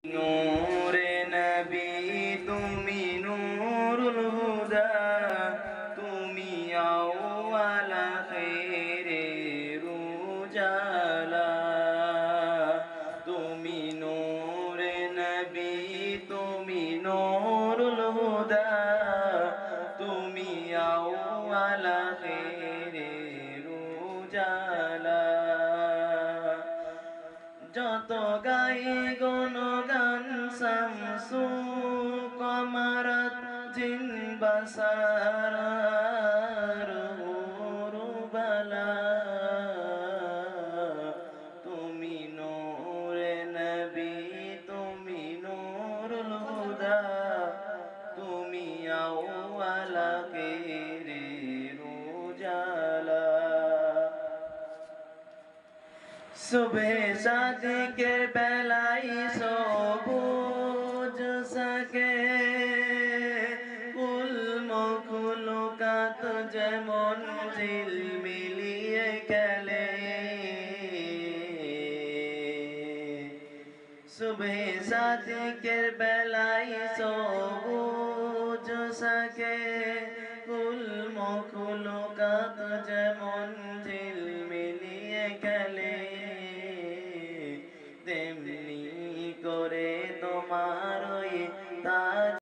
নূরে নবী তুমি নূরুল হুদা, তুমি আউয়াল খায়রের উজালা। তুমি নূরে নবী তুমি নূরুল হুদা, তুমি আউয়াল খায়রের উজালা। যত গাই গুণগান শামসু কমারত জিন বাসারার উরুবালা। তুমি নূরে নবী তুমি নূরুল হুদা, তুমি আউয়াল খায়রের উজালা। সুবহে সাদিকের বেলায় সবুজ সাকে, কুল মখলুকাত যেমন ঝিলমিলিয়ে খেলে। সুবহে সাদিকের বেলায় সবুজ সাকে, কুল মখলুকাত যেমন